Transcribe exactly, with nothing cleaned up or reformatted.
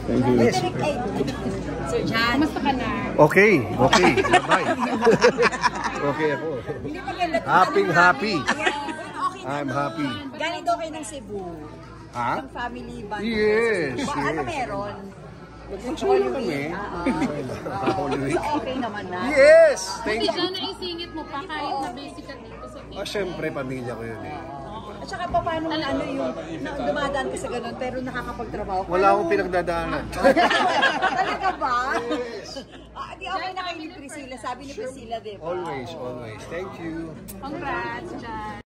Thank you. Yes. Sir John. Kumusta ka na? Okay, okay. Bye. Okay ako. Happy, happy. I'm happy. Galing daw kayo ng Cebu. Ha? Ang family band. Yes, Ba, yes. ano meron? Nagpagsulo kami. Holy Week. So okay naman na. Yes! Thank Kasi you. dyan naisingit mo pa kahit na basic ka dito sa Ah, syempre, pamilya ko yun eh. At saka pa paano na ano yung na, dumadaan ka sa ganun pero nakakapagtrabaho. Wala akong pinagdadaanan. Talaga ba? Ah, di okay na kayo ni Priscilla. Sabi ni Priscilla, di ba? Always, always. Thank you. Congrats dyan.